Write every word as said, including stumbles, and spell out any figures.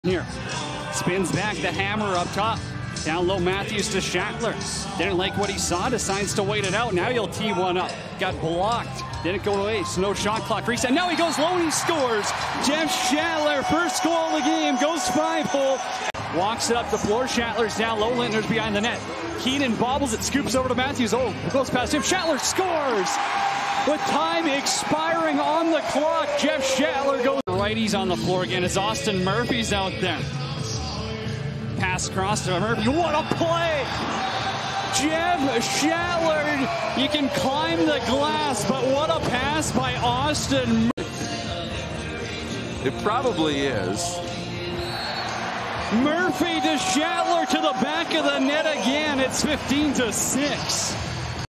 Here, spins back the hammer up top. Down low, Matthews to Shattler. Didn't like what he saw, decides to wait it out. Now he'll tee one up. Got blocked. Didn't go away. So no shot clock reset. Now he goes low and he scores. Jeff Shattler, first goal of the game, goes five hole. Walks it up the floor. Shattler's down low. Lintner's behind the net. Keenan bobbles it, scoops over to Matthews. Oh, it goes past him. Shattler scores! With time expiring on the clock, Jeff Shattler goes. Righties on the floor again as Austin Murphy's out there. Pass across to Murphy. What a play! Jeff Shattler, you can climb the glass, but what a pass by Austin. It probably is. Murphy to Shattler to the back of the net again. It's fifteen to six.